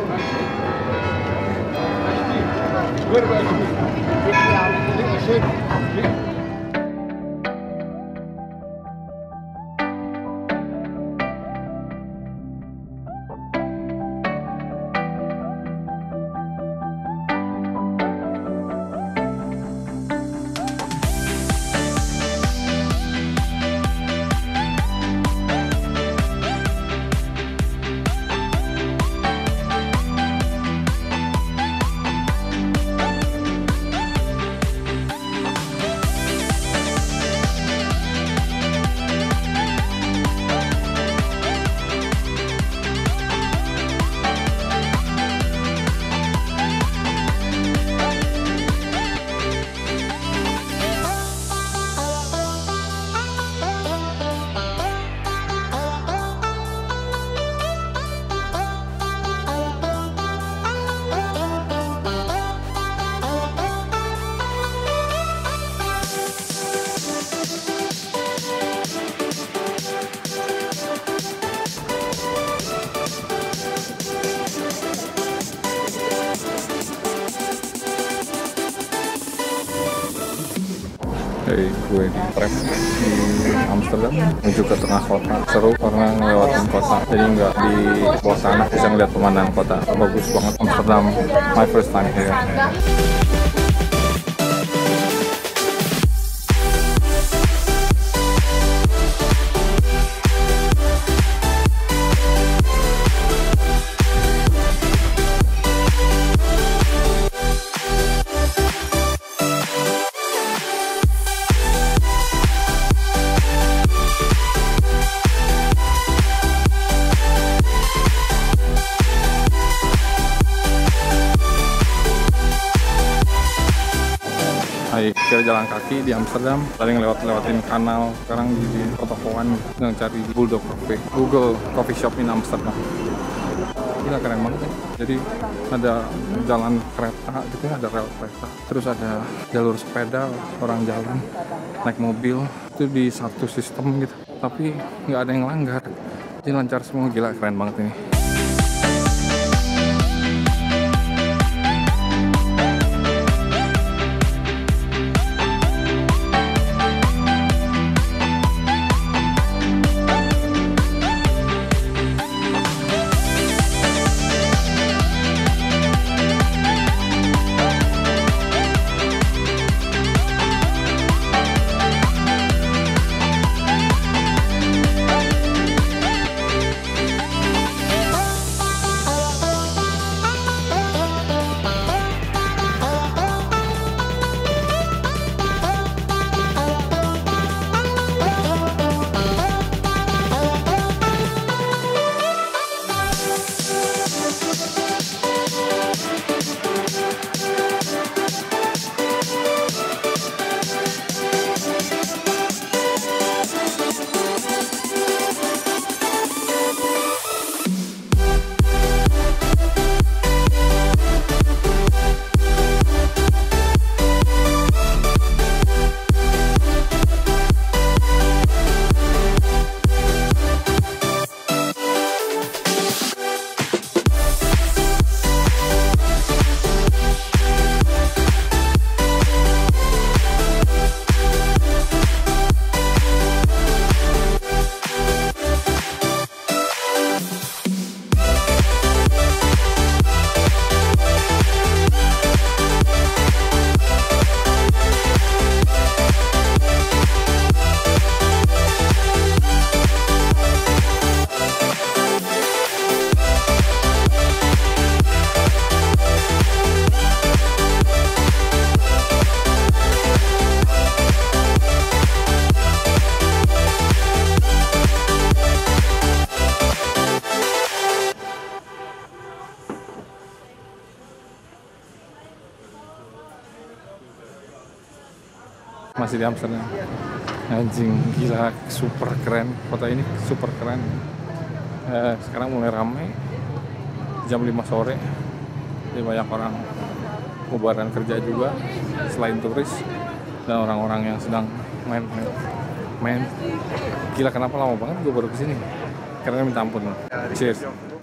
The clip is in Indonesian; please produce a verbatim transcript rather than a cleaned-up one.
Hey, gue di tram di Amsterdam menuju ke tengah kota. Seru karena ngelewatin kota, jadi nggak di bawah sana, bisa ngeliat pemandangan kota. Bagus banget Amsterdam, my first time here. Hai, kira jalan kaki di Amsterdam, tadi lewat-lewatin kanal, sekarang di, di Kotokoan yang cari Bulldog Cafe, Google Coffee Shop in Amsterdam. Gila, keren banget ya. Jadi ada jalan kereta gitu ya, ada rel kereta, terus ada jalur sepeda, orang jalan, naik mobil, itu di satu sistem gitu, tapi nggak ada yang langgar, jadi lancar semua. Gila, keren banget ini. Masih di Amsterdam. Anjing, gila, super keren. Kota ini super keren. Eh, sekarang mulai ramai. Jam lima sore. Jadi banyak orang bubaran kerja juga, selain turis dan orang-orang yang sedang main main. main. Gila, kenapa lama banget gue baru kesini? Karena minta ampun. Cheers.